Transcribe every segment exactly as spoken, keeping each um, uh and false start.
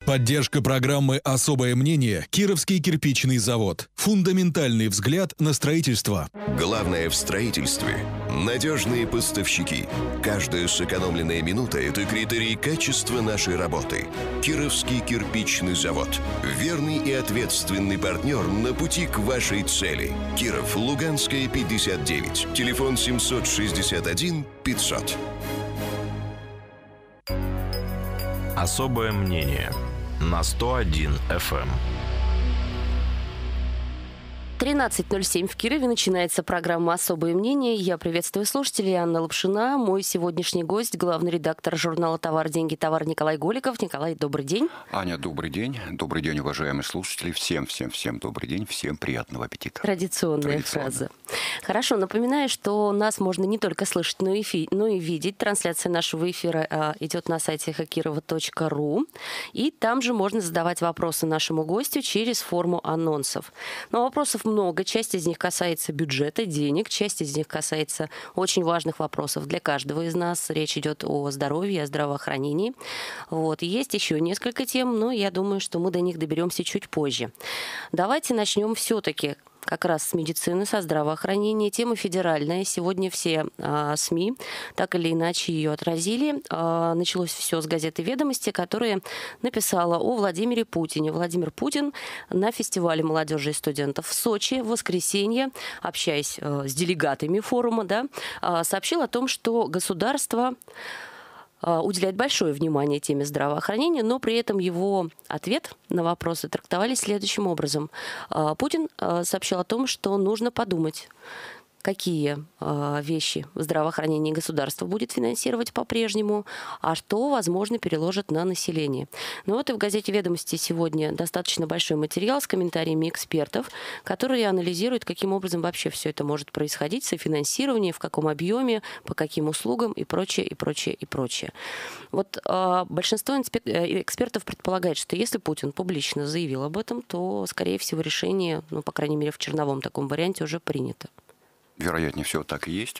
Поддержка программы «Особое мнение» Кировский кирпичный завод. Фундаментальный взгляд на строительство. Главное в строительстве – надежные поставщики. Каждая сэкономленная минута – это критерий качества нашей работы. Кировский кирпичный завод. Верный и ответственный партнер на пути к вашей цели. Киров, Луганская, пятьдесят девять. Телефон семьсот шестьдесят один пятьсот. Особое мнение на сто один эф эм. тринадцать ноль семь в Кирове начинается программа «Особое мнение». Я приветствую слушателей. Анна Лапшина. Мой сегодняшний гость – главный редактор журнала «Товар, деньги, товар» Николай Голиков. Николай, добрый день. Аня, добрый день. Добрый день, уважаемые слушатели. Всем, всем, всем добрый день. Всем приятного аппетита. Традиционная Традиционно. фраза. Хорошо, напоминаю, что нас можно не только слышать, но и, фи- но и видеть. Трансляция нашего эфира а, идет на сайте хакирова точка ру. И там же можно задавать вопросы нашему гостю через форму анонсов. Но вопросов много. Часть из них касается бюджета, денег, часть из них касается очень важных вопросов для каждого из нас. Речь идет о здоровье, о здравоохранении. Вот. И есть еще несколько тем, но я думаю, что мы до них доберемся чуть позже. Давайте начнем все-таки как раз с медицины, со здравоохранения. Тема федеральная. Сегодня все а, СМИ так или иначе ее отразили. А, началось все с газеты «Ведомости», которая написала о Владимире Путине. Владимир Путин на фестивале молодежи и студентов в Сочи в воскресенье, общаясь а, с делегатами форума, да, а, сообщил о том, что государство уделяет большое внимание теме здравоохранения, но при этом его ответ на вопросы трактовались следующим образом. Путин сообщил о том, что нужно подумать, какие э, вещи в здравоохранении государство будет финансировать по-прежнему, а что, возможно, переложит на население. Ну вот и в газете «Ведомости» сегодня достаточно большой материал с комментариями экспертов, которые анализируют, каким образом вообще все это может происходить, софинансирование, в каком объеме, по каким услугам и прочее, и прочее, и прочее. Вот э, большинство экспертов предполагает, что если Путин публично заявил об этом, то, скорее всего, решение, ну, по крайней мере, в черновом таком варианте уже принято. Вероятнее всего, так и есть.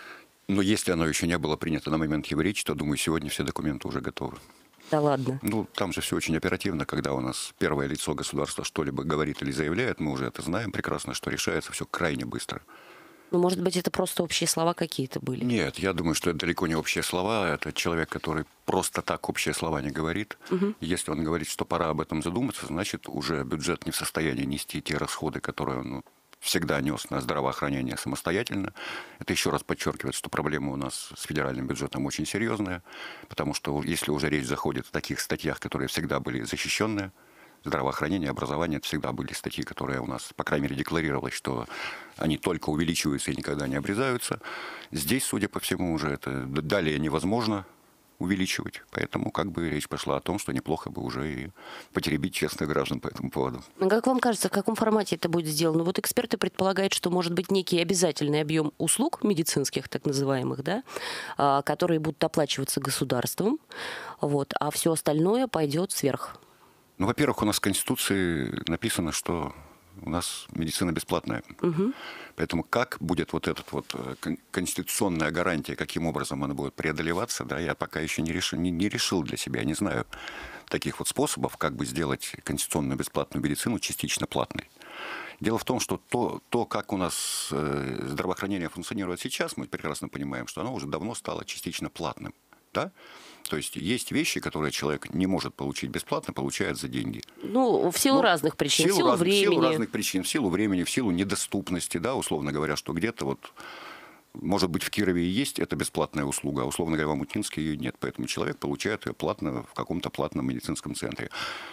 Но если оно еще не было принято на момент его речи, то, думаю, сегодня все документы уже готовы. Да ладно. Ну, там же все очень оперативно, когда у нас первое лицо государства что-либо говорит или заявляет, мы уже это знаем прекрасно, что решается все крайне быстро. Ну, может быть, это просто общие слова какие-то были? Нет, я думаю, что это далеко не общие слова. Это человек, который просто так общие слова не говорит. Угу. Если он говорит, что пора об этом задуматься, значит, уже бюджет не в состоянии нести те расходы, которые он... Ну, всегда нес на здравоохранение самостоятельно. Это еще раз подчеркивает, что проблема у нас с федеральным бюджетом очень серьезная, потому что если уже речь заходит о таких статьях, которые всегда были защищенные, здравоохранение, образование, это всегда были статьи, которые у нас, по крайней мере, декларировалось, что они только увеличиваются и никогда не обрезаются. Здесь, судя по всему, уже это далее невозможно увеличивать. Поэтому как бы речь пошла о том, что неплохо бы уже и потеребить честных граждан по этому поводу. Как вам кажется, в каком формате это будет сделано? Вот эксперты предполагают, что может быть некий обязательный объем услуг медицинских, так называемых, да, которые будут оплачиваться государством, вот, а все остальное пойдет сверх. Ну, во-первых, у нас в Конституции написано, что у нас медицина бесплатная. Угу. Поэтому как будет вот эта вот конституционная гарантия, каким образом она будет преодолеваться, да, я пока еще не решил, не, не решил для себя, не знаю таких вот способов, как бы сделать конституционную бесплатную медицину частично платной. Дело в том, что то, то, как у нас здравоохранение функционирует сейчас, мы прекрасно понимаем, что оно уже давно стало частично платным. Да? То есть есть вещи, которые человек не может получить бесплатно, получает за деньги. Ну, в силу ну, разных причин, в силу, в силу раз, времени. В силу разных причин, в силу времени, в силу недоступности, да, условно говоря, что где-то вот, может быть, в Кирове и есть эта бесплатная услуга, а условно говоря, в Амутинске ее нет. Поэтому человек получает ее платно в каком-то платном медицинском центре.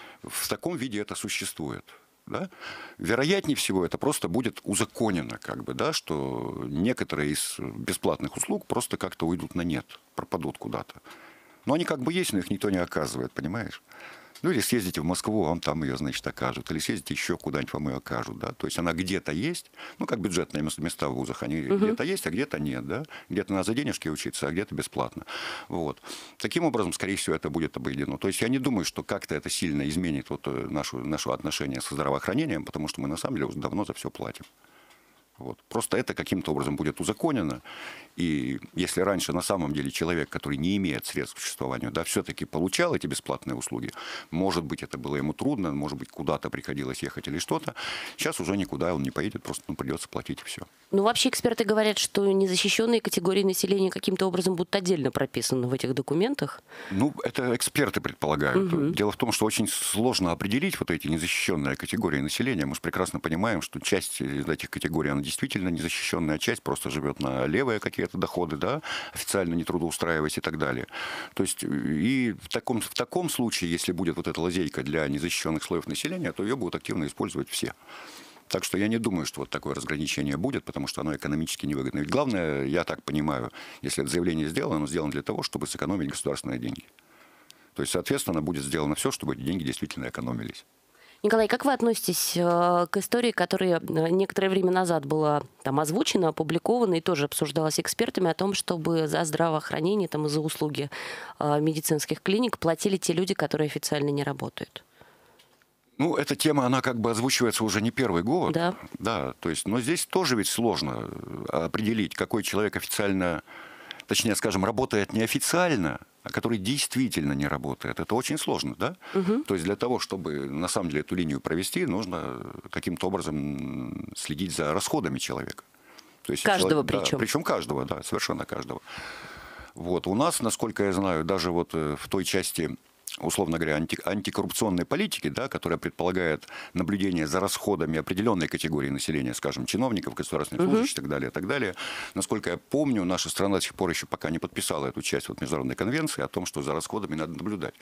В таком виде это существует. Да? Вероятнее всего, это просто будет узаконено, как бы, да, что некоторые из бесплатных услуг просто как-то уйдут на нет, пропадут куда-то. Но они как бы есть, но их никто не оказывает, понимаешь? Ну, или съездите в Москву, вам там ее, значит, окажут. Или съездите еще куда-нибудь, вам ее окажут, да. То есть она где-то есть, ну, как бюджетные места в вузах, они угу. где-то есть, а где-то нет, да. Где-то надо за денежки учиться, а где-то бесплатно. Вот. Таким образом, скорее всего, это будет обойдено. То есть я не думаю, что как-то это сильно изменит вот нашу, наше отношение со здравоохранением, потому что мы, на самом деле, уже давно за все платим. Вот. Просто это каким-то образом будет узаконено. И если раньше на самом деле человек, который не имеет средств к существованию, да, все-таки получал эти бесплатные услуги, может быть, это было ему трудно, может быть, куда-то приходилось ехать или что-то, сейчас уже никуда он не поедет, просто ну, придется платить и все. Ну, вообще эксперты говорят, что незащищенные категории населения каким-то образом будут отдельно прописаны в этих документах. Ну, это эксперты предполагают. Угу. Дело в том, что очень сложно определить вот эти незащищенные категории населения. Мы же прекрасно понимаем, что часть из этих категорий, она действительно незащищенная, часть просто живет на левые какие-то доходы, да, официально не трудоустраиваясь и так далее. То есть и в таком, в таком случае, если будет вот эта лазейка для незащищенных слоев населения, то ее будут активно использовать все. Так что я не думаю, что вот такое разграничение будет, потому что оно экономически невыгодно. Ведь главное, я так понимаю, если это заявление сделано, оно сделано для того, чтобы сэкономить государственные деньги. То есть, соответственно, будет сделано все, чтобы эти деньги действительно экономились. Николай, как вы относитесь к истории, которая некоторое время назад была там озвучена, опубликована и тоже обсуждалась экспертами о том, чтобы за здравоохранение там, и за услуги медицинских клиник платили те люди, которые официально не работают? Ну, эта тема, она как бы озвучивается уже не первый год. Да. Да, то есть, но здесь тоже ведь сложно определить, какой человек официально, точнее, скажем, работает неофициально, а который действительно не работает. Это очень сложно, да? Угу. То есть для того, чтобы на самом деле эту линию провести, нужно каким-то образом следить за расходами человека. То есть каждого человек, причем. Да, причем каждого, да, совершенно каждого. Вот. У нас, насколько я знаю, даже вот в той части, условно говоря, анти, антикоррупционной политики, да, которая предполагает наблюдение за расходами определенной категории населения, скажем, чиновников, государственных служащих и так далее, и так далее. Насколько я помню, наша страна до сих пор еще пока не подписала эту часть вот международной конвенции о том, что за расходами надо наблюдать.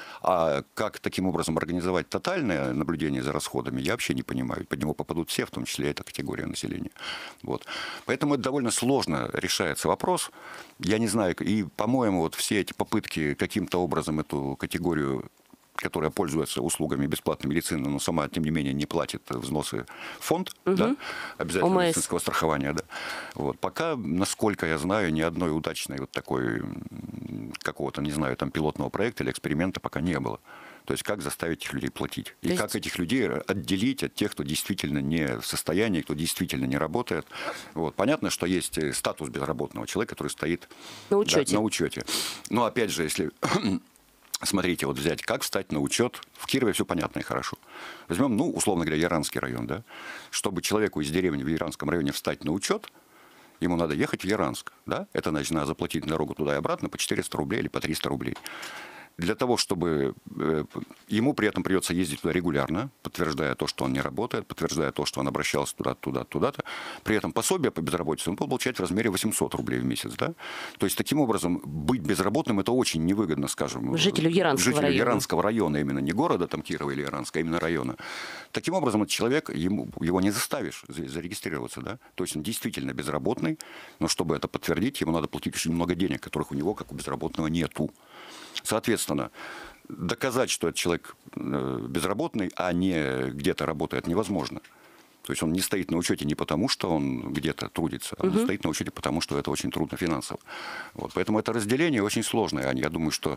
А как таким образом организовать тотальное наблюдение за расходами, я вообще не понимаю. Под него попадут все, в том числе и эта категория населения. Вот. Поэтому это довольно сложно решается вопрос. Я не знаю, и, по-моему, вот все эти попытки каким-то образом эту категорию, которая пользуется услугами бесплатной медицины, но сама, тем не менее, не платит взносы в фонд, угу. да, обязательно медицинского страхования. Да. Вот. Пока, насколько я знаю, ни одной удачной вот такой какого-то, не знаю, там пилотного проекта или эксперимента пока не было. То есть как заставить этих людей платить. И есть... как этих людей отделить от тех, кто действительно не в состоянии, кто действительно не работает. Вот. Понятно, что есть статус безработного человека, который стоит на учете. Да, на учете. Но опять же, если... Смотрите, вот взять, как встать на учет. В Кирове все понятно и хорошо. Возьмем, ну, условно говоря, Яранский район, да. Чтобы человеку из деревни в Яранском районе встать на учет, ему надо ехать в Яранск, да. Это значит, надо заплатить дорогу туда и обратно по четыреста рублей или по триста рублей. Для того, чтобы э, ему при этом придется ездить туда регулярно, подтверждая то, что он не работает, подтверждая то, что он обращался туда-то, туда-то, туда-то. При этом пособие по безработице он будет получать в размере восемьсот рублей в месяц. Да? То есть, таким образом, быть безработным – это очень невыгодно, скажем, жителю Яранского жителю района. Яранского района, именно не города там, Кирова или Яранска, а именно района. Таким образом, этот человек, ему, его не заставишь зарегистрироваться. Да? То есть, он действительно безработный, но чтобы это подтвердить, ему надо платить очень много денег, которых у него, как у безработного, нету. Соответственно, доказать, что этот человек безработный, а не где-то работает, невозможно. То есть он не стоит на учете не потому, что он где-то трудится, а он угу. стоит на учете потому, что это очень трудно финансово. Вот. Поэтому это разделение очень сложное. Я думаю, что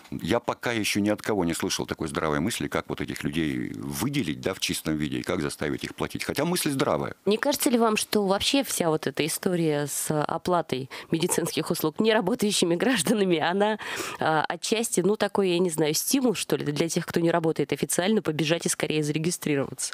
я пока еще ни от кого не слышал такой здравой мысли, как вот этих людей выделить, да, в чистом виде, и как заставить их платить. Хотя мысль здравая. Не кажется ли вам, что вообще вся вот эта история с оплатой медицинских услуг неработающими гражданами, она а, отчасти, ну, такой, я не знаю, стимул, что ли, для тех, кто не работает официально, побежать и скорее зарегистрироваться?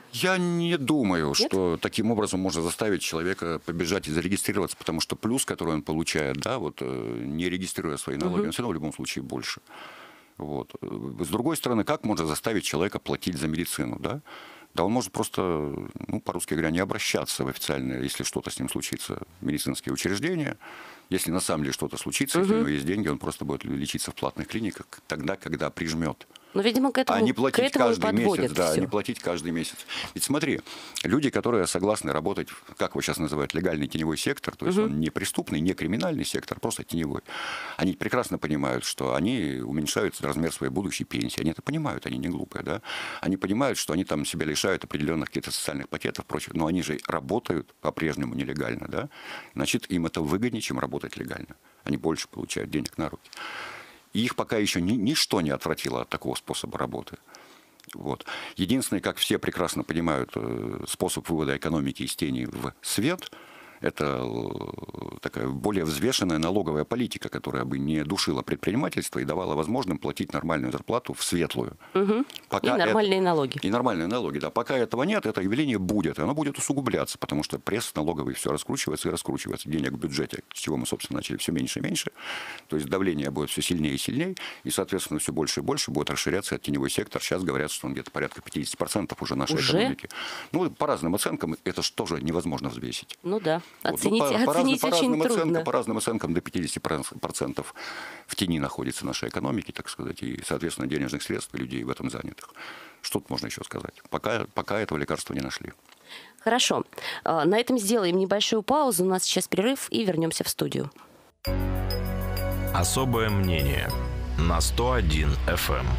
Я не думаю, Нет? что таким образом можно заставить человека побежать и зарегистрироваться, потому что плюс, который он получает, да, вот, не регистрируя свои налоги, угу. он все равно в любом случае больше. Вот. С другой стороны, как можно заставить человека платить за медицину? Да? Да он может просто, ну, по-русски говоря, не обращаться в официальное, если что-то с ним случится, в медицинские учреждения. Если на самом деле что-то случится, угу. если у него есть деньги, он просто будет лечиться в платных клиниках тогда, когда прижмет. Но, видимо, к этому, а не платить к этому каждый месяц, да, все. не платить каждый месяц. Ведь смотри, люди, которые согласны работать, как его сейчас называют, легальный теневой сектор, то есть угу. он не преступный, не криминальный сектор, просто теневой. Они прекрасно понимают, что они уменьшают размер своей будущей пенсии. Они это понимают, они не глупые, да. Они понимают, что они там себя лишают определенных каких-то социальных пакетов, прочих, но они же работают по-прежнему нелегально, да. Значит, им это выгоднее, чем работать легально. Они больше получают денег на руки. И их пока еще ни, ничто не отвратило от такого способа работы. Вот. Единственное, как все прекрасно понимают, способ вывода экономики из тени в свет – это такая более взвешенная налоговая политика, которая бы не душила предпринимательство и давала возможным платить нормальную зарплату в светлую. Угу. Пока и нормальные это... налоги. И нормальные налоги, да. Пока этого нет, это явление будет. И оно будет усугубляться, потому что пресс налоговый все раскручивается и раскручивается. Денег в бюджете, с чего мы, собственно, начали, все меньше и меньше. То есть давление будет все сильнее и сильнее. И, соответственно, все больше и больше будет расширяться теневой сектор. Сейчас говорят, что он где-то порядка пятьдесят процентов уже нашей уже? экономики. Ну, по разным оценкам, это же тоже невозможно взвесить. Ну да. Оценить, вот, ну, по, оценить по, очень разным трудно. Оценкам, по разным оценкам до пятьдесят процентов в тени находится наша экономика, так сказать, и, соответственно, денежных средств и людей в этом занятых. Что тут можно еще сказать? Пока, пока этого лекарства не нашли. Хорошо. На этом сделаем небольшую паузу. У нас сейчас перерыв и вернемся в студию. Особое мнение на сто один эф эм.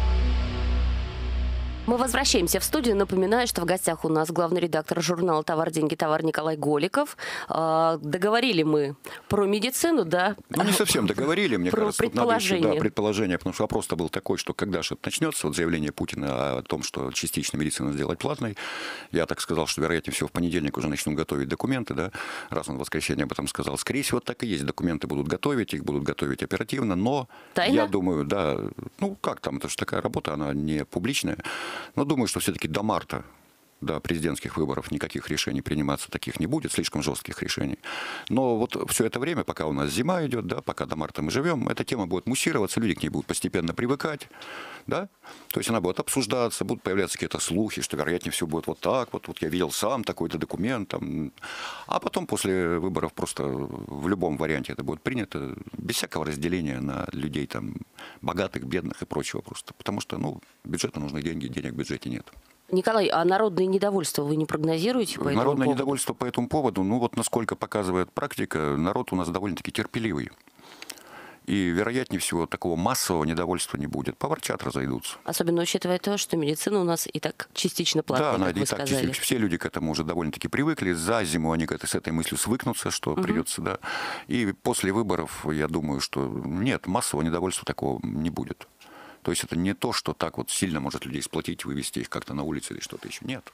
Мы возвращаемся в студию. Напоминаю, что в гостях у нас главный редактор журнала «Товар, деньги, товар» Николай Голиков. Договорили мы про медицину, да? Ну, не совсем договорили, мне про кажется. Предположение. Надо еще, да, предположение, потому что вопрос-то был такой, что когда же это начнется, вот заявление Путина о том, что частично медицину сделать платной, я так сказал, что, вероятнее всего, в понедельник уже начнут готовить документы, да, раз он в воскресенье об этом сказал. Скорее всего, так и есть. Документы будут готовить, их будут готовить оперативно, но Тайна? Я думаю, да, ну, как там, это же такая работа, она не публичная. Но думаю, что все-таки до марта, до президентских выборов, никаких решений приниматься таких не будет, слишком жестких решений. Но вот все это время, пока у нас зима идет, да, пока до марта мы живем, эта тема будет муссироваться, люди к ней будут постепенно привыкать, да, то есть она будет обсуждаться, будут появляться какие-то слухи, что, вероятнее всего, будет вот так, вот, вот я видел сам такой-то документ, там. А потом после выборов просто в любом варианте это будет принято, без всякого разделения на людей там богатых, бедных и прочего просто, потому что, ну, бюджету нужны деньги, денег в бюджете нет. Николай, а народное недовольство вы не прогнозируете по этому Народное поводу? недовольство по этому поводу, ну вот насколько показывает практика, народ у нас довольно-таки терпеливый. И, вероятнее всего, такого массового недовольства не будет. Поворчат, разойдутся. Особенно учитывая то, что медицина у нас и так частично платная, да, как она вы и так сказали. частично. Все люди к этому уже довольно-таки привыкли. За зиму они с этой мыслью свыкнутся, что угу. придется, да. И после выборов, я думаю, что нет, массового недовольства такого не будет. То есть это не то, что так вот сильно может людей сплотить, вывести их как-то на улицу или что-то еще. Нет.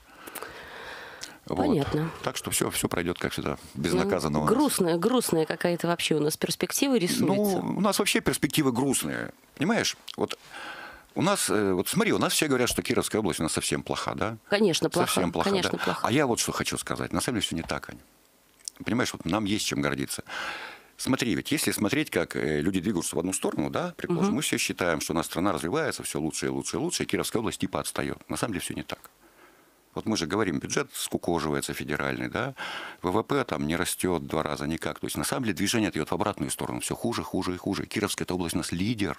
Понятно. Вот. Так что все, все пройдет, как всегда, безнаказанно. Ну, грустная, грустная какая-то вообще у нас перспектива рисуется. Ну, у нас вообще перспективы грустные. Понимаешь? Вот у нас, вот смотри, у нас все говорят, что Кировская область у нас совсем плоха, да? Конечно, плоха. Совсем плоха, Конечно, да? плоха. А я вот что хочу сказать. На самом деле все не так, Ань. Понимаешь, вот нам есть чем гордиться. Смотри, ведь если смотреть, как люди двигаются в одну сторону, да, предположим, угу. мы все считаем, что у нас страна развивается, все лучше и лучше и лучше, и Кировская область типа отстает. На самом деле все не так. Вот мы же говорим, бюджет скукоживается федеральный, да, ВВП там не растет в два раза никак. То есть на самом деле движение идет в обратную сторону, все хуже, хуже и хуже. И Кировская область у нас лидер.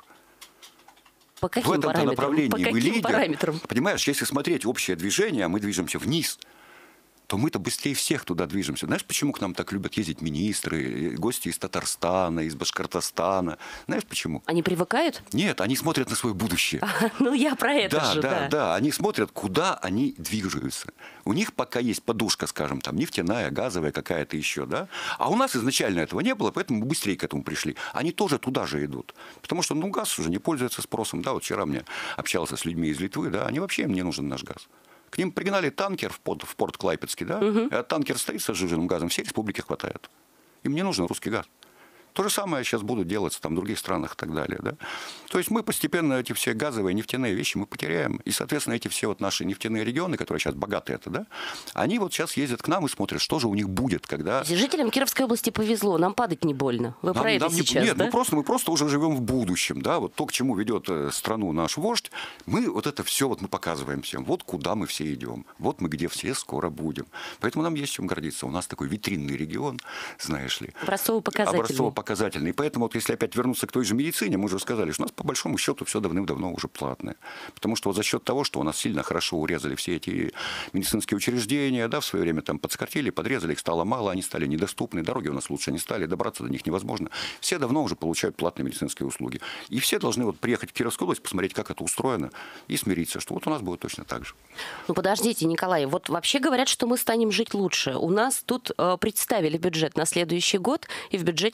По каким в этом-то направлении По каким мы лидер. Параметрам? Понимаешь, если смотреть общее движение, мы движемся вниз, то мы-то быстрее всех туда движемся. Знаешь, почему к нам так любят ездить министры, гости из Татарстана, из Башкортостана? Знаешь, почему? Они привыкают? Нет, они смотрят на свое будущее. А, ну, я про это да, же, да. Да, да, они смотрят, куда они двигаются. У них пока есть подушка, скажем, там, нефтяная, газовая какая-то еще, да? А у нас изначально этого не было, поэтому мы быстрее к этому пришли. Они тоже туда же идут. Потому что, ну, газ уже не пользуется спросом, да? Вот вчера мне общался с людьми из Литвы, да? Они вообще, им не нужен наш газ. К ним пригнали танкер в порт, в порт Клайпецкий, да? Угу. А танкер стоит с сжиженным газом, всей республике хватает. Им не нужен русский газ. То же самое сейчас будут делаться там, в других странах и так далее. Да? То есть мы постепенно эти все газовые, нефтяные вещи мы потеряем. И, соответственно, эти все вот наши нефтяные регионы, которые сейчас богаты это, да, они вот сейчас ездят к нам и смотрят, что же у них будет, когда... Жителям Кировской области повезло, нам падать не больно. Вы нам, про это нам сейчас, не... Нет, да? мы просто, мы просто уже живем в будущем. Да? Вот то, к чему ведет страну наш вождь, мы вот это все вот мы показываем всем. Вот куда мы все идем. Вот мы где все скоро будем. Поэтому нам есть чем гордиться. У нас такой витринный регион, знаешь ли. Образцово-показательный. Образцово-показательный. И поэтому вот если опять вернуться к той же медицине, мы уже сказали, что у нас по большому счету все давным-давно уже платное. Потому что вот за счет того, что у нас сильно хорошо урезали все эти медицинские учреждения, да, в свое время там подскортили, подрезали, их стало мало, они стали недоступны, дороги у нас лучше не стали, добраться до них невозможно. Все давно уже получают платные медицинские услуги. И все должны вот приехать в Кировскую область, посмотреть, как это устроено, и смириться, что вот у нас будет точно так же. Ну подождите, Николай, вот вообще говорят, что мы станем жить лучше. У нас тут э, представили бюджет на следующий год, и в бюджете, насколько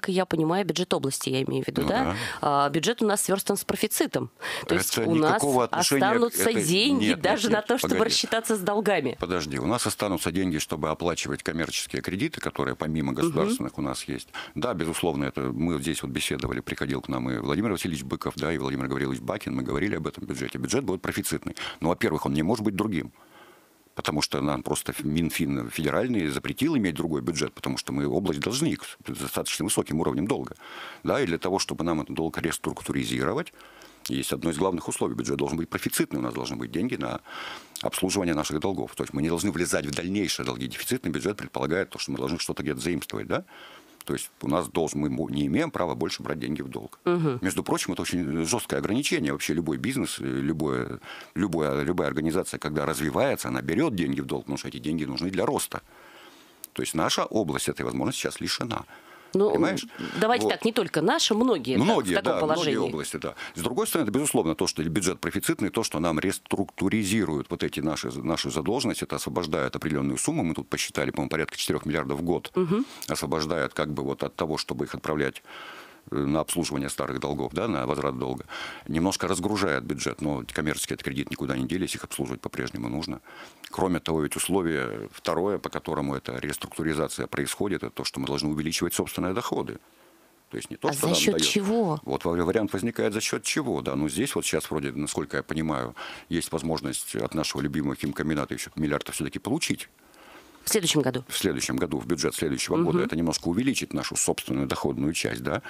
насколько я понимаю, бюджет области, я имею в виду, Ну да? да. А, бюджет у нас сверстан с профицитом. То есть Это у нас никакого отношения к- останутся это- деньги нет, даже нет, на нет, то, чтобы погоди. рассчитаться с долгами. Подожди, у нас останутся деньги, чтобы оплачивать коммерческие кредиты, которые помимо государственных у нас есть. Да, безусловно, это мы здесь вот беседовали, приходил к нам и Владимир Васильевич Быков, да, и Владимир Гаврилович Бакин, мы говорили об этом бюджете. Бюджет будет профицитный. Но, во-первых, он не может быть другим. Потому что нам просто Минфин федеральный запретил иметь другой бюджет, потому что мы область должник с достаточно высоким уровнем долга. Да, и для того, чтобы нам этот долг реструктуризировать, есть одно из главных условий. Бюджет должен быть профицитный, у нас должны быть деньги на обслуживание наших долгов. То есть мы не должны влезать в дальнейшие долги. Дефицитный бюджет предполагает то, что мы должны что-то где-то заимствовать, да? То есть у нас должен, мы не имеем права больше брать деньги в долг. Угу. Между прочим, это очень жесткое ограничение. Вообще любой бизнес, любое, любая, любая организация, когда развивается, она берет деньги в долг, потому что эти деньги нужны для роста. То есть наша область этой возможности сейчас лишена. Ну, понимаешь? давайте Вот. так, не только наши, многие, Многие, в таком да, положении. многие области, да. С другой стороны, это, безусловно, то, что бюджет профицитный, то, что нам реструктуризирует вот эти наши, наши задолженности, это освобождает определенную сумму, мы тут посчитали, по-моему, порядка четырёх миллиардов в год, угу. освобождает как бы вот от того, чтобы их отправлять на обслуживание старых долгов, да, на возврат долга, немножко разгружает бюджет, но коммерческие кредиты никуда не делись, их обслуживать по-прежнему нужно. Кроме того, ведь условие второе, по которому эта реструктуризация происходит, это то, что мы должны увеличивать собственные доходы. То есть не то, а что за нам счет дает. чего? Вот вариант возникает за счет чего, да. Но здесь вот сейчас вроде, насколько я понимаю, есть возможность от нашего любимого химкомбината еще миллиардов все-таки получить. В следующем году? В следующем году, в бюджет следующего Угу. года. Это немножко увеличит нашу собственную доходную часть, да.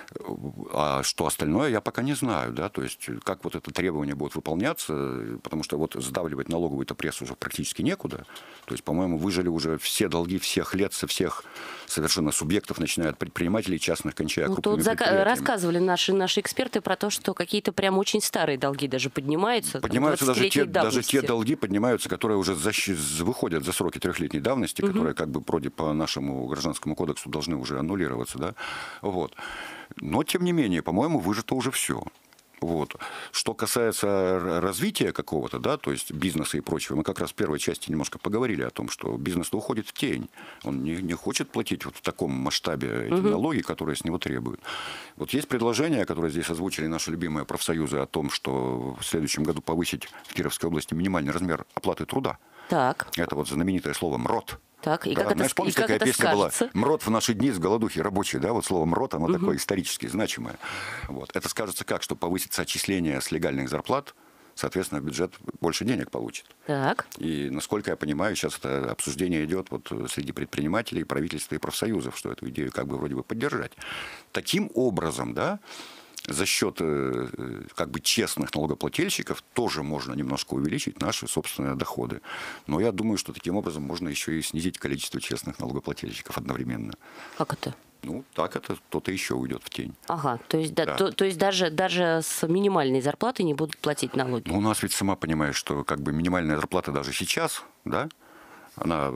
А что остальное, я пока не знаю, да. То есть как вот это требование будет выполняться, потому что вот сдавливать налоговый-то пресс уже практически некуда. То есть, по-моему, выжили уже все долги всех лет, со всех совершенно субъектов, начиная от предпринимателей частных, кончая ну, крупными тут зака- предприятиями. рассказывали наши, наши эксперты про то, что какие-то прям очень старые долги даже поднимаются. Поднимаются даже те, даже те давности. долги, поднимаются, которые уже защи- выходят за сроки трехлетней давности, Угу. которые как бы вроде по нашему гражданскому кодексу должны уже аннулироваться, да, вот. Но, тем не менее, по-моему, выжито уже все. Вот. Что касается развития какого-то, да, то есть бизнеса и прочего, мы как раз в первой части немножко поговорили о том, что бизнес уходит в тень. Он не, не хочет платить вот в таком масштабе эти угу. налоги, которые с него требуют. Вот есть предложение, которое здесь озвучили наши любимые профсоюзы, о том, что в следующем году повысить в Кировской области минимальный размер оплаты труда. Так. Это вот знаменитое слово «МРОТ». Так, и да, как это, знаешь, помнишь, и как какая это песня скажется? была? «МРОТ в наши дни с голодухи рабочие», да, вот слово «МРОТ», оно Угу. такое исторически значимое. Вот. Это скажется как, что повысится отчисление с легальных зарплат, соответственно, бюджет больше денег получит. Так. И, насколько я понимаю, сейчас это обсуждение идет вот среди предпринимателей, правительства и профсоюзов, что эту идею как бы вроде бы поддержать. Таким образом, да, за счет как бы честных налогоплательщиков тоже можно немножко увеличить наши собственные доходы. Но я думаю, что таким образом можно еще и снизить количество честных налогоплательщиков одновременно. Как это? Ну, так это кто-то еще уйдет в тень. Ага, то есть, да, Да. То, то есть даже, даже с минимальной зарплаты не будут платить налоги? Ну, у нас ведь, сама понимаешь, что как бы минимальная зарплата даже сейчас, да, она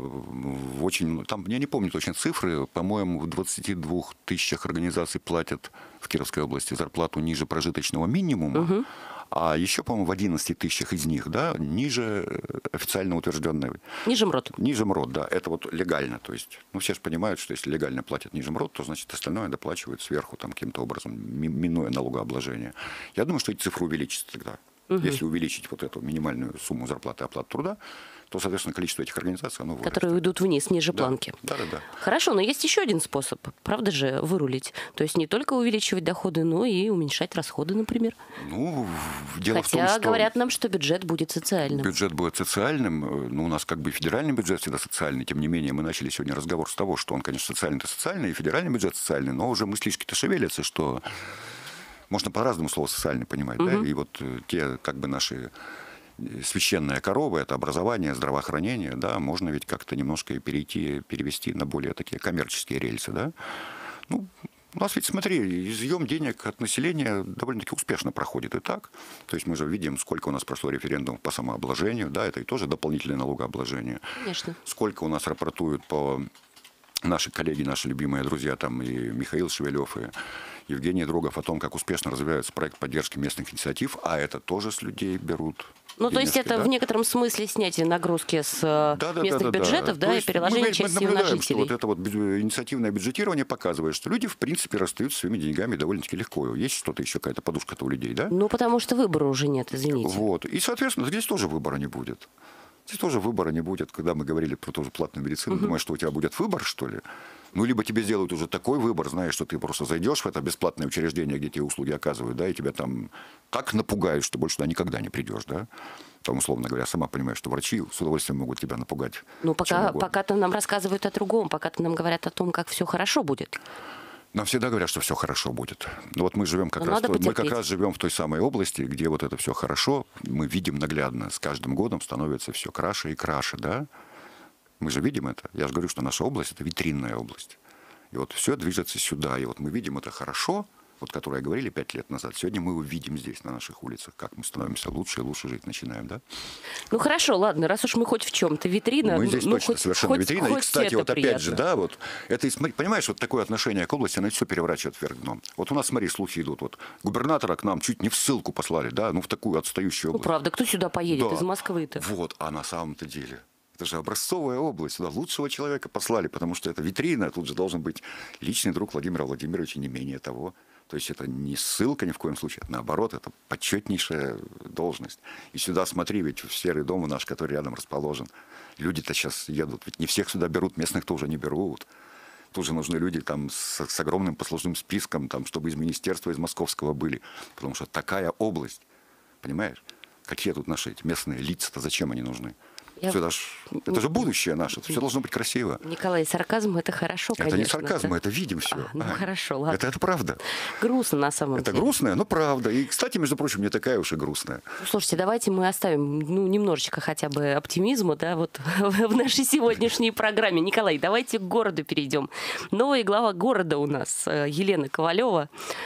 в очень... Там, я не помню точно цифры, по-моему, в двадцати двух тысячах организаций платят в Кировской области зарплату ниже прожиточного минимума, угу. а еще, по-моему, в одиннадцати тысячах из них, да, ниже официально утвержденной... Ниже МРОТ. Ниже МРОТ, да, это вот легально, то есть, ну, все же понимают, что если легально платят ниже МРОТ, то, значит, остальное доплачивают сверху, там, каким-то образом, минуя налогообложение. Я думаю, что эти цифры увеличатся тогда. Угу. Если увеличить вот эту минимальную сумму зарплаты и оплаты труда, то, соответственно, количество этих организаций, оно вырастет. Которые уйдут вниз, ниже да. планки. Да, да, да. Хорошо, но есть еще один способ, правда же, вырулить. То есть не только увеличивать доходы, но и уменьшать расходы, например. Ну, дело Хотя в том, что... говорят нам, что бюджет будет социальным. Бюджет будет социальным. Ну, у нас как бы федеральный бюджет всегда социальный. Тем не менее, мы начали сегодня разговор с того, что он, конечно, социальный-то социальный, и федеральный бюджет социальный, но уже мыслишки-то шевелятся, что... Можно по-разному слово «социальный» понимать, угу. да, и вот те, как бы, наши священные коровы, это образование, здравоохранение, да, можно ведь как-то немножко и перейти, перевести на более такие коммерческие рельсы, да. Ну, у нас ведь, смотри, изъем денег от населения довольно-таки успешно проходит и так. То есть мы же видим, сколько у нас прошло референдумов по самообложению, да, это и тоже дополнительное налогообложение. Конечно. Сколько у нас рапортуют по... Наши коллеги, наши любимые друзья, там и Михаил Шевелев, и Евгений Дрогов, о том, как успешно развивается проект поддержки местных инициатив, а это тоже с людей берут Ну, то есть это да? в некотором смысле снятие нагрузки с Да, да, местных да, да, бюджетов, да, да, То и переложение мы, части мы на наблюдаем, жителей. что вот это вот бю- инициативное бюджетирование показывает, что люди, в принципе, расстаются своими деньгами довольно-таки легко. Есть что-то еще, какая-то подушка-то у людей, да? Ну, потому что выбора уже нет, извините. Вот. И, соответственно, здесь тоже выбора не будет. Здесь тоже выбора не будет. Когда мы говорили про тоже платную медицину, Угу. думаешь, что у тебя будет выбор, что ли? Ну, либо тебе сделают уже такой выбор, знаешь, что ты просто зайдешь в это бесплатное учреждение, где тебе услуги оказывают, да, и тебя там так напугают, что больше туда никогда не придешь, да. Там, условно говоря, сама понимаешь, что врачи с удовольствием могут тебя напугать. Ну, пока, пока-то нам рассказывают о другом, пока-то нам говорят о том, как все хорошо будет. Нам всегда говорят, что все хорошо будет. Но вот мы живем как Но раз, надо мы как потерпеть. раз живем в той самой области, где вот это все хорошо. Мы видим наглядно, с каждым годом становится все краше и краше, да. Мы же видим это. Я же говорю, что наша область – это витринная область. И вот все движется сюда. И вот мы видим это хорошо, вот которое говорили пять лет назад. Сегодня мы его видим здесь, на наших улицах, как мы становимся лучше и лучше жить начинаем, да? Ну, хорошо, ладно, раз уж мы хоть в чем-то витрина, Мы здесь ну, точно хоть, совершенно хоть, витрина. хоть И, кстати, это вот опять приятно. же, да, вот это, и смотри, понимаешь, вот такое отношение к области, оно все переворачивает вверх дном. Вот у нас, смотри, слухи идут. Вот губернатора к нам чуть не в ссылку послали, да, ну в такую отстающую Ну, область. правда, кто сюда поедет Да. из Москвы-то? Вот, а на самом-то деле это же образцовая область. Сюда лучшего человека послали, потому что это витрина. Тут же должен быть личный друг Владимира Владимировича, не менее того. То есть это не ссылка ни в коем случае, это наоборот, это почетнейшая должность. И сюда смотри, ведь в серый дом наш, который рядом расположен, люди-то сейчас едут, ведь не всех сюда берут, местных тоже не берут. Тут же нужны люди там с, с огромным послужным списком, там, чтобы из министерства, из московского были. Потому что такая область, понимаешь? Какие тут наши эти местные лица-то, зачем они нужны? Я... Это, ж, это же будущее наше, это все должно быть красиво. Николай, сарказм это хорошо, это конечно. не сарказм, да? это видим все. А, ну а, хорошо, ладно. Это, это правда. Грустно на самом это деле. грустно, но правда. И, кстати, между прочим, не такая уж и грустная. Ну, слушайте, давайте мы оставим ну, немножечко хотя бы оптимизма, да, вот в нашей сегодняшней программе. Николай, давайте к городу перейдем. Новая глава города у нас, Елена Ковалева.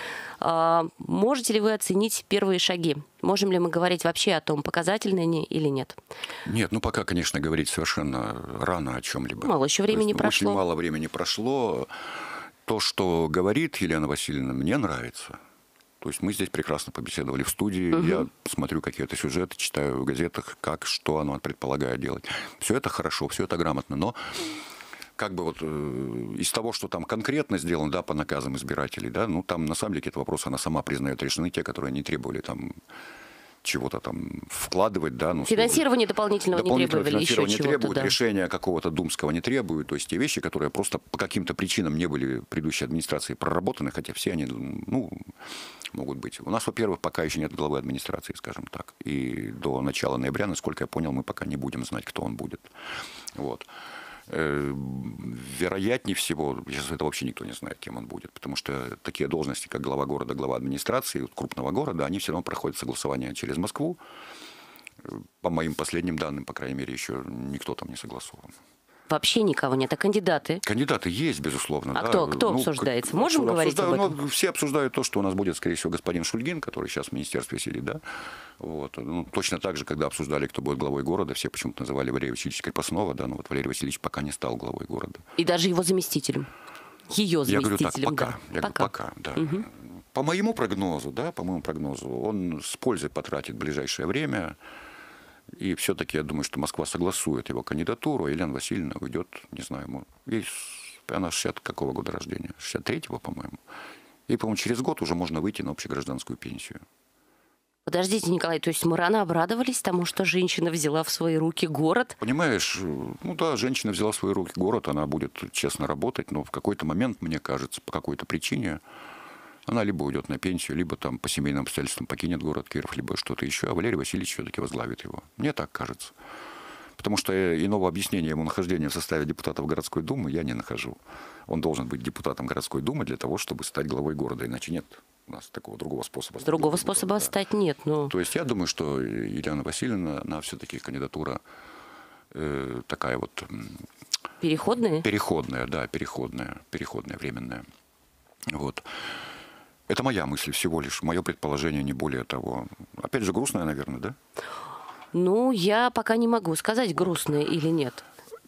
Можете ли вы оценить первые шаги? Можем ли мы говорить вообще о том, показательные они или нет? Нет, ну пока, конечно, говорить совершенно рано о чем-либо. Мало еще времени есть, прошло. Очень мало времени прошло. То, что говорит Елена Васильевна, мне нравится. То есть мы здесь прекрасно побеседовали в студии. Угу. Я смотрю какие-то сюжеты, читаю в газетах, как, что она предполагает делать. Все это хорошо, все это грамотно, но как бы вот э, из того, что там конкретно сделано, да, по наказам избирателей, да, ну там на самом деле какие-то вопросы она сама признает решены, те, которые не требовали там чего-то там вкладывать, да. Ну, финансирование дополнительного, дополнительного не требовали, еще не чего-то, требует, да. решения какого-то думского не требуют, то есть те вещи, которые просто по каким-то причинам не были в предыдущей администрации проработаны, хотя все они, ну, могут быть. У нас, во-первых, пока еще нет главы администрации, скажем так, и до начала ноября, насколько я понял, мы пока не будем знать, кто он будет. Вот. Вероятнее всего, сейчас это вообще никто не знает, кем он будет, потому что такие должности, как глава города, глава администрации крупного города, они все равно проходят согласование через Москву. По моим последним данным, по крайней мере, еще никто там не согласован. Вообще никого нет, а кандидаты? Кандидаты есть, безусловно. А да. кто, кто ну, обсуждается? Можем говорить об этом? Ну, все обсуждают то, что у нас будет, скорее всего, господин Шульгин, который сейчас в министерстве сидит, да. Вот. Ну, точно так же, когда обсуждали, кто будет главой города, все почему-то называли Валерия Васильевича Крепостного, да, но вот Валерий Васильевич пока не стал главой города. И даже его заместителем? Ее заместителем, Я говорю так, пока. да. Я пока. говорю, пока, да. Угу. По моему прогнозу, да, по моему прогнозу, он с пользой потратит в ближайшее время. И все-таки я думаю, что Москва согласует его кандидатуру, а Елена Васильевна уйдет, не знаю, ему, ей, она шестьдесят какого года рождения? шестьдесят третьего, по-моему. И, по-моему, через год уже можно выйти на общегражданскую пенсию. Подождите, Николай, то есть мы рано обрадовались тому, что женщина взяла в свои руки город? Понимаешь, ну да, женщина взяла в свои руки город, она будет честно работать, но в какой-то момент, мне кажется, по какой-то причине она либо уйдет на пенсию, либо там по семейным обстоятельствам покинет город Киров, либо что-то еще, а Валерий Васильевич все-таки возглавит его. Мне так кажется. Потому что иного объяснения ему нахождения в составе депутатов городской думы я не нахожу. Он должен быть депутатом городской думы для того, чтобы стать главой города, иначе нет у нас такого другого способа. Другого способа города, стать да. нет. Но... То есть я думаю, что Елена Васильевна, она все-таки кандидатура э, такая вот... Переходная? Переходная, да, переходная, переходная, временная. Вот. Это моя мысль всего лишь, мое предположение, не более того. Опять же, грустная, наверное, да? Ну, я пока не могу сказать, грустная или нет.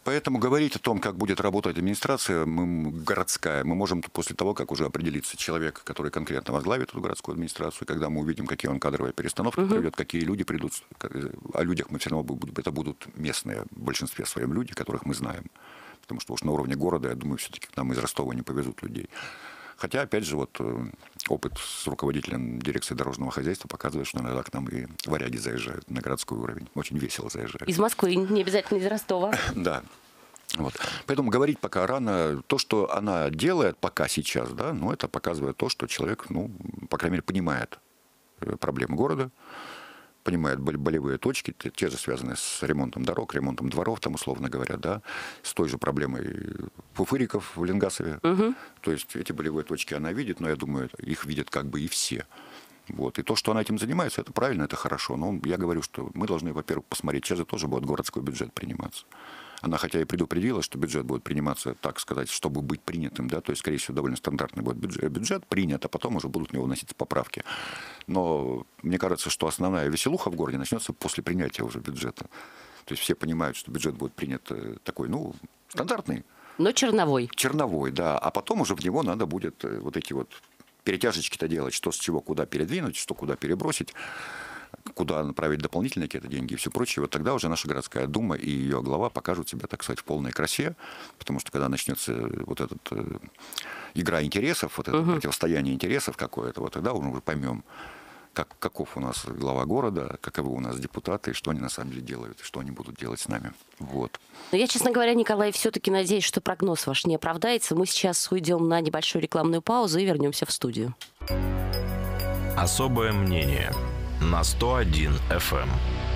Поэтому говорить о том, как будет работать администрация мы, городская, мы можем после того, как уже определится человек, который конкретно возглавит эту городскую администрацию, когда мы увидим, какие он кадровые перестановки угу. проведет, какие люди придут. О людях мы все равно будем, это будут местные в большинстве своем люди, которых мы знаем. Потому что уж на уровне города, я думаю, все-таки к нам из Ростова не повезут людей. Хотя, опять же, вот опыт с руководителем дирекции дорожного хозяйства показывает, что иногда к нам и варяги заезжают на городской уровень. Очень весело заезжают. Из Москвы, не обязательно из Ростова. Да. Вот. Поэтому говорить пока рано. То, что она делает пока сейчас, да, ну, это показывает то, что человек, ну, по крайней мере, понимает проблемы города, понимает болевые точки, те же связанные с ремонтом дорог, ремонтом дворов, там, условно говоря, да, с той же проблемой фуфыриков в Ленгасове. Угу. То есть эти болевые точки она видит, но я думаю, их видят как бы и все. Вот. И то, что она этим занимается, это правильно, это хорошо. Но я говорю, что мы должны, во-первых, посмотреть, сейчас же тоже будет городской бюджет приниматься. Она хотя и предупредила, что бюджет будет приниматься, так сказать, чтобы быть принятым, да, то есть, скорее всего, довольно стандартный будет бюджет, бюджет принят, а потом уже будут в него вноситься поправки. Но мне кажется, что основная веселуха в городе начнется после принятия уже бюджета. То есть все понимают, что бюджет будет принят такой, ну, стандартный. Но черновой. Черновой, да. А потом уже в него надо будет вот эти вот перетяжечки-то делать, что с чего куда передвинуть, что куда перебросить, куда направить дополнительные какие-то деньги и все прочее. Вот тогда уже наша городская дума и ее глава покажут себя, так сказать, в полной красе, потому что когда начнется вот эта э, игра интересов, вот это угу. противостояние интересов какое-то, вот тогда уже поймем, как, каков у нас глава города, каковы у нас депутаты, что они на самом деле делают, что они будут делать с нами. Вот. Но я, честно говоря, Николай, все-таки надеюсь, что прогноз ваш не оправдается. Мы сейчас уйдем на небольшую рекламную паузу и вернемся в студию. Особое мнение на сто один эф эм.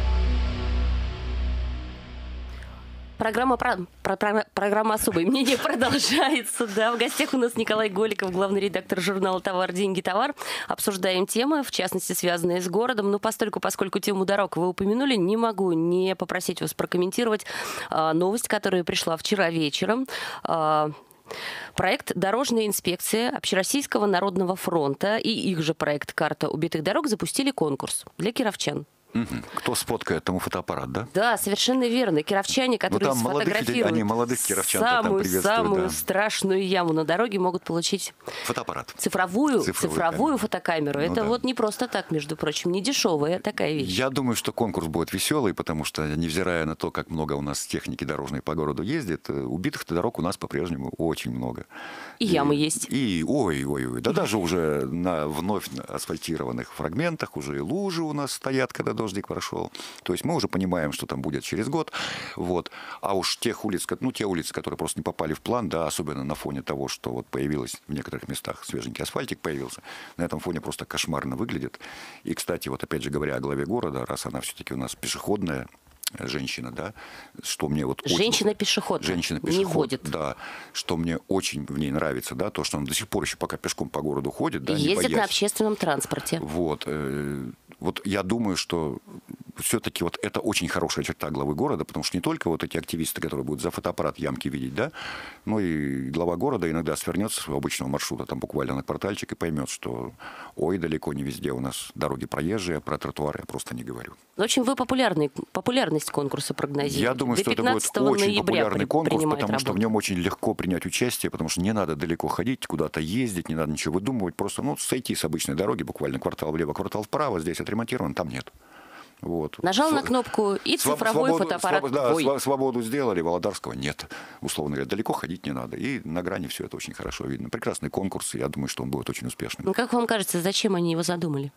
Программа, про, про, про, программа «Особое мнение» продолжается. Да. В гостях у нас Николай Голиков, главный редактор журнала «Товар, деньги, товар». Обсуждаем темы, в частности, связанные с городом. Но постольку, поскольку тему дорог вы упомянули, не могу не попросить вас прокомментировать а, новость, которая пришла вчера вечером. А, Проект «Дорожная инспекция» Общероссийского народного фронта и их же проект «Карта убитых дорог» запустили конкурс для кировчан. Угу. Кто сфоткает, тому фотоаппарат, да? Да, совершенно верно. Кировчане, которые ну, сфотографируют они молодых кировчан самую, самую да. страшную яму на дороге, могут получить фотоаппарат. Цифровую, цифровую, цифровую фотокамеру. Ну, Это да. вот не просто так, между прочим, не дешевая такая вещь. Я думаю, что конкурс будет веселый, потому что, невзирая на то, как много у нас техники дорожной по городу ездит, убитых дорог у нас по-прежнему очень много. И, и ямы есть. И ой-ой-ой. Да даже уже на вновь асфальтированных фрагментах уже и лужи у нас стоят, когда дождик прошел. То есть мы уже понимаем, что там будет через год. Вот. А уж тех улиц, ну, те улицы, которые просто не попали в план, да, особенно на фоне того, что вот появилось в некоторых местах свеженький асфальтик появился, на этом фоне просто кошмарно выглядит. И, кстати, вот опять же говоря о главе города, раз она все-таки у нас пешеходная женщина, да, что мне вот женщина-пешеход, женщина-пешеход, не водит, да, что мне очень в ней нравится, да, то, что она до сих пор еще пока пешком по городу ходит, да, ездит на общественном транспорте. Вот, э, вот я думаю, что все-таки вот это очень хорошая черта главы города, потому что не только вот эти активисты, которые будут за фотоаппарат ямки видеть, да, но и глава города иногда свернется с своего обычного маршрута, там буквально на квартальчик, и поймет, что ой, далеко не везде у нас дороги проезжие, про тротуары я просто не говорю. Очень вы популярный, популярность конкурса прогнозируете. Я думаю, До что это будет очень популярный конкурс, потому работу. что в нем очень легко принять участие, потому что не надо далеко ходить, куда-то ездить, не надо ничего выдумывать, просто ну, сойти с обычной дороги, буквально квартал влево, квартал вправо, здесь отремонтирован, там нет. Вот. Нажал на кнопку и цифровой свободу, фотоаппарат. Свободу, да, свободу сделали, Володарского нет. Условно говоря, далеко ходить не надо. И на грани все это очень хорошо видно. Прекрасный конкурс, я думаю, что он будет очень успешным. Ну, как вам кажется, зачем они его задумали?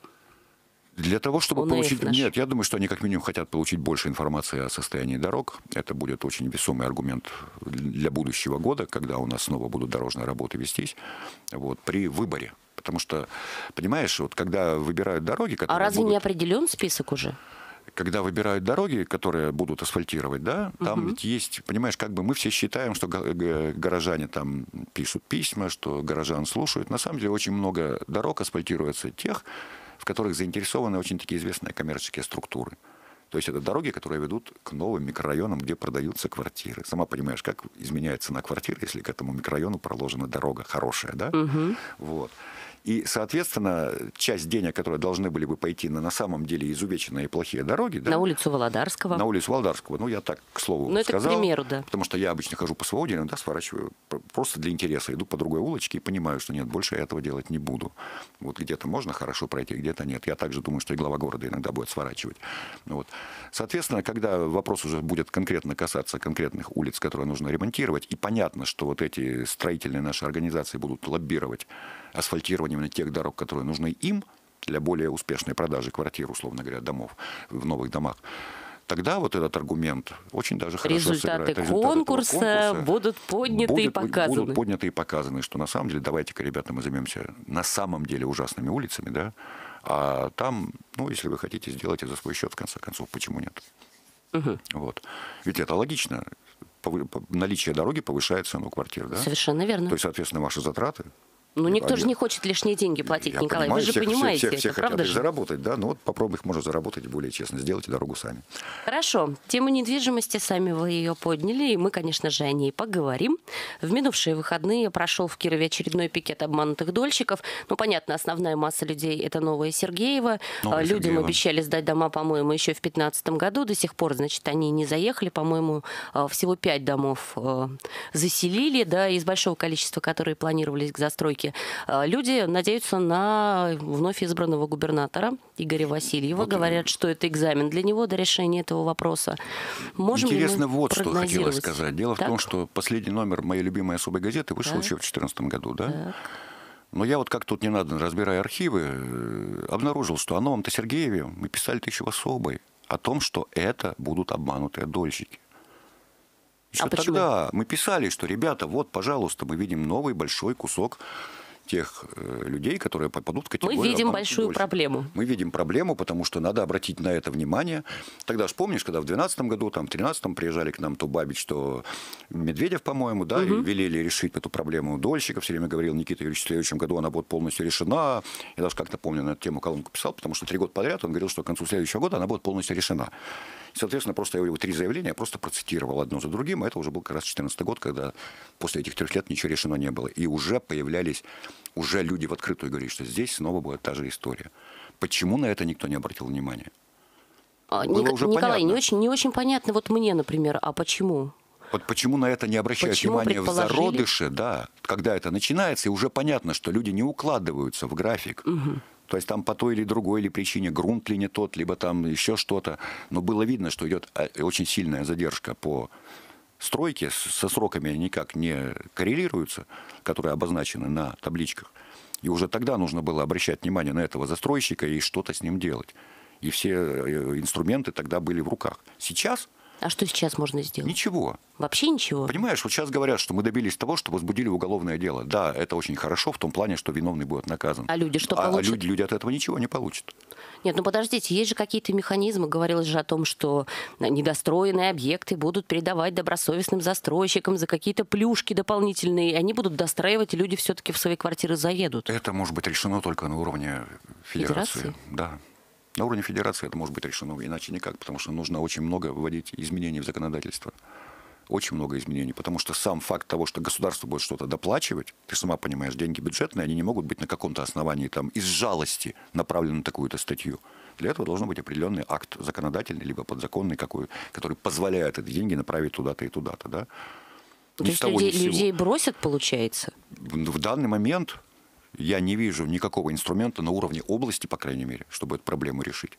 Для того, чтобы ОНФ получить... наш. Нет, я думаю, что они как минимум хотят получить больше информации о состоянии дорог. Это будет очень весомый аргумент для будущего года, когда у нас снова будут дорожные работы вестись, вот, при выборе. Потому что, понимаешь, вот когда выбирают дороги... А разве будут... не определен список уже? Когда выбирают дороги, которые будут асфальтировать, да, там угу. ведь есть, понимаешь, как бы мы все считаем, что горожане там пишут письма, что горожан слушают. На самом деле очень много дорог асфальтируется тех, в которых заинтересованы очень такие известные коммерческие структуры. То есть это дороги, которые ведут к новым микрорайонам, где продаются квартиры. Сама понимаешь, как изменяется цена квартиры, если к этому микрорайону проложена дорога хорошая, да? Угу. Вот. И, соответственно, часть денег, которые должны были бы пойти на на самом деле изувеченные и плохие дороги... Да, на улицу Володарского. На улицу Володарского. Ну, я так, к слову, ну, это сказал. к примеру, да. Потому что я обычно хожу по Свободе, иногда сворачиваю просто для интереса. Иду по другой улочке и понимаю, что нет, больше я этого делать не буду. Вот где-то можно хорошо пройти, где-то нет. Я также думаю, что и глава города иногда будет сворачивать. Вот. Соответственно, когда вопрос уже будет конкретно касаться конкретных улиц, которые нужно ремонтировать, и понятно, что вот эти строительные наши организации будут лоббировать асфальтирование именно тех дорог, которые нужны им для более успешной продажи квартир, условно говоря, домов в новых домах, тогда вот этот аргумент очень даже хорошо Результаты сыграет. Результаты конкурса, конкурса будут подняты будут, и показаны. Будут подняты и показаны, что на самом деле, давайте-ка, ребята, мы займемся на самом деле ужасными улицами, да, а там, ну, если вы хотите, сделайте за свой счет, в конце концов, почему нет? Угу. Вот. Ведь это логично. Наличие дороги повышает цену квартир, да? Совершенно верно. То есть, соответственно, ваши затраты. Ну, никто они... же не хочет лишние деньги платить, Я Николай. понимаю, Вы же всех, понимаете все, все, это, все правда хотят же? заработать, да? Ну вот попробуй их, можно заработать более честно. Сделайте дорогу сами. Хорошо. Тему недвижимости, сами вы ее подняли, и мы, конечно же, о ней поговорим. В минувшие выходные прошел в Кирове очередной пикет обманутых дольщиков. Ну, понятно, основная масса людей – это Новое Сергеево. Новое Людям Сергеево. обещали сдать дома, по-моему, еще в две тысячи пятнадцатом году. До сих пор, значит, они не заехали. По-моему, всего пять домов заселили, да, из большого количества, которые планировались к застройке. Люди надеются на вновь избранного губернатора Игоря Васильева. Вот говорят, что это экзамен для него до решения этого вопроса. Можем Интересно, вот что хотелось прогнозировать? сказать. Дело так? в том, что последний номер моей любимой особой газеты вышел так. еще в две тысячи четырнадцатом году, да? Так. Но я вот как тут не надо, разбирая архивы, обнаружил, что о Новом-то Сергееве мы писали-то еще в особой, о том, что это будут обманутые дольщики. Еще а тогда мы писали, что, ребята, вот, пожалуйста, мы видим новый большой кусок тех э, людей, которые попадут в категорию. Мы видим большую дольщиков. проблему. Мы видим проблему, потому что надо обратить на это внимание. Тогда же помнишь, когда в две тысячи двенадцатом году, там, в две тысячи тринадцатом приезжали к нам то Бабич, то Медведев, по-моему, да, угу. и велели решить эту проблему дольщиков. Все время говорил Никита Юрьевич, в следующем году она будет полностью решена. Я даже как-то помню на эту тему колонку писал, потому что три года подряд он говорил, что к концу следующего года она будет полностью решена. И, соответственно, просто я его три заявления, я просто процитировал одно за другим. А это уже был как раз две тысячи четырнадцатый год, когда после этих трех лет ничего решено не было. И уже появлялись, уже люди в открытую говорили, что здесь снова будет та же история. Почему на это никто не обратил внимания? А, Ник- уже Николай, не очень, не очень понятно, вот мне, например, а почему? Вот почему на это не обращают почему внимания в зародыше, да, когда это начинается, и уже понятно, что люди не укладываются в график. Угу. То есть там по той или другой или причине грунт ли не тот, либо там еще что-то. Но было видно, что идет очень сильная задержка по стройке, со сроками никак не коррелируются, которые обозначены на табличках. И уже тогда нужно было обращать внимание на этого застройщика и что-то с ним делать. И все инструменты тогда были в руках. Сейчас... А что сейчас можно сделать? Ничего. Вообще ничего? Понимаешь, вот сейчас говорят, что мы добились того, что возбудили уголовное дело. Да, это очень хорошо в том плане, что виновный будет наказан. А люди что а, получат? А люди, люди от этого ничего не получат. Нет, ну подождите, есть же какие-то механизмы. Говорилось же о том, что недостроенные объекты будут передавать добросовестным застройщикам за какие-то плюшки дополнительные. Они будут достраивать, и люди все-таки в свои квартиры заедут. Это может быть решено только на уровне федерации. Федерации? Да. На уровне федерации это может быть решено иначе никак, потому что нужно очень много вводить изменений в законодательство. Очень много изменений, потому что сам факт того, что государство будет что-то доплачивать, ты сама понимаешь, деньги бюджетные, они не могут быть на каком-то основании там, из жалости направлены на такую-то статью. Для этого должен быть определенный акт законодательный, либо подзаконный, какой, который позволяет эти деньги направить туда-то и туда-то. Да? То есть людей, людей бросят, получается? В данный момент... Я не вижу никакого инструмента на уровне области, по крайней мере, чтобы эту проблему решить.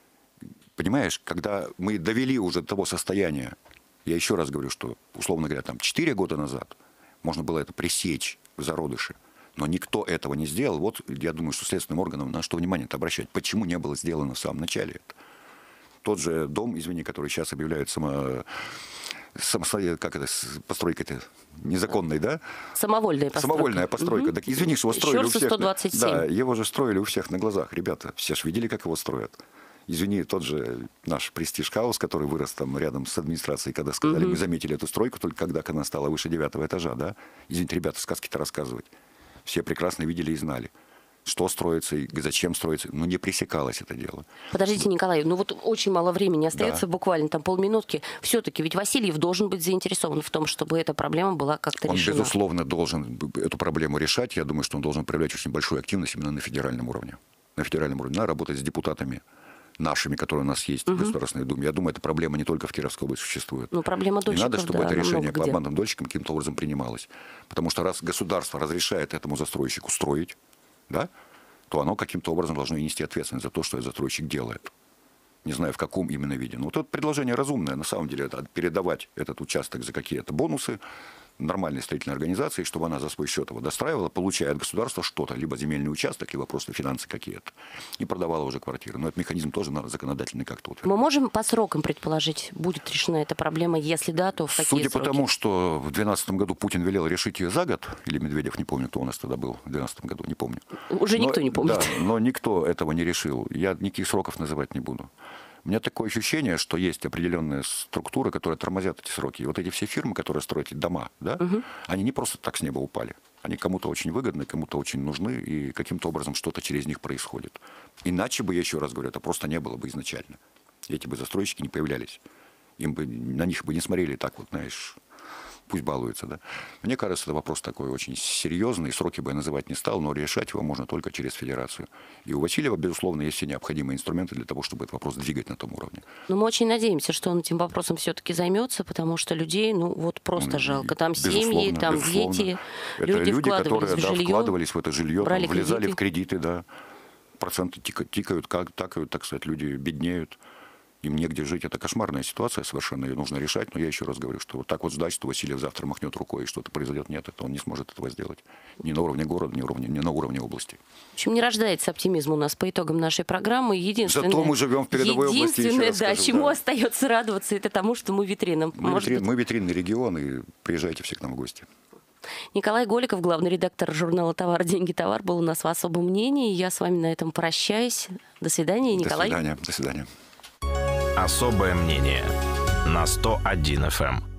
Понимаешь, когда мы довели уже до того состояния, я еще раз говорю, что, условно говоря, там четыре года назад можно было это пресечь в зародыше, но никто этого не сделал. Вот я думаю, что следственным органам на что внимание-то обращать. Почему не было сделано в самом начале это? Тот же дом, извини, который сейчас объявляют само... Сам, как это, постройка-то незаконной, да? Самовольная постройка. Самовольная постройка. Угу. Так извини, что его строили Щорса у всех. сто двадцать семь. Да, его же строили у всех на глазах, ребята. Все же видели, как его строят. Извини, тот же наш престиж-хаус, который вырос там рядом с администрацией, когда сказали, угу. мы заметили эту стройку только когда она стала выше девятого этажа, да? Извините, ребята, сказки-то рассказывать. Все прекрасно видели и знали, что строится и зачем строится. Ну, не пресекалось это дело. Подождите, Николай, ну вот очень мало времени остается, Да. буквально там полминутки. Все-таки ведь Васильев должен быть заинтересован в том, чтобы эта проблема была как-то Он, решена. безусловно, должен эту проблему решать. Я думаю, что он должен проявлять очень большую активность именно на федеральном уровне. На федеральном уровне. Надо работать с депутатами нашими, которые у нас есть угу. в Государственной Думе. Я думаю, эта проблема не только в Кировской области существует. Ну, проблема дольщиков, не надо, чтобы да, это решение по где. обманным дольщикам каким-то образом принималось. Потому что раз государство разрешает этому застройщику строить, да, то оно каким-то образом должно и нести ответственность за то, что этот застройщик делает. Не знаю, в каком именно виде. Но вот это предложение разумное. На самом деле, это передавать этот участок за какие-то бонусы нормальной строительной организации, чтобы она за свой счет его достраивала, получая от государства что-то, либо земельный участок, либо просто финансы какие-то, и продавала уже квартиры. Но этот механизм тоже надо законодательный как-то утвердить. Мы можем по срокам предположить, будет решена эта проблема? Если да, то в какие Судя сроки? по тому, что в две тысячи двенадцатом году Путин велел решить ее за год, или Медведев, не помню, кто у нас тогда был в две тысячи двенадцатом году, не помню. Уже но, никто не помнит. Да, но никто этого не решил. Я никаких сроков называть не буду. У меня такое ощущение, что есть определенные структуры, которые тормозят эти сроки. И вот эти все фирмы, которые строят эти дома, да, угу. они не просто так с неба упали. Они кому-то очень выгодны, кому-то очень нужны, и каким-то образом что-то через них происходит. Иначе бы, я еще раз говорю, это просто не было бы изначально. Эти бы застройщики не появлялись. Им бы, на них бы не смотрели так вот, знаешь, пусть балуются, да. Мне кажется, это вопрос такой очень серьезный, сроки бы я называть не стал, но решать его можно только через федерацию. И у Васильева, безусловно, есть все необходимые инструменты для того, чтобы этот вопрос двигать на том уровне. Но мы очень надеемся, что он этим вопросом все-таки займется, потому что людей, ну, вот просто жалко. Там семьи, там безусловно. дети, это люди, люди, вкладывались которые в да, жилье, вкладывались в это жилье, там, влезали кредиты. в кредиты, да. Проценты тикают, тикают как, такают, так сказать, люди беднеют. Им негде жить. Это кошмарная ситуация совершенно, ее нужно решать. Но я еще раз говорю, что вот так вот ждать, что Васильев завтра махнет рукой и что-то произойдет, нет, это он не сможет этого сделать. Ни на уровне города, ни, уровне, ни на уровне области. В общем, не рождается оптимизм у нас по итогам нашей программы. Единственное, Зато мы живем в передовой области. Единственное, да, скажу, чему да. остается радоваться, это тому, что мы витрина. Мы, Может витрин, быть... мы витринный регион, и приезжайте все к нам в гости. Николай Голиков, главный редактор журнала «Товар, деньги, товар», был у нас в особом мнении. Я с вами на этом прощаюсь. До свидания, Николай. До свидания. До свидания. Особое мнение на сто один эф эм.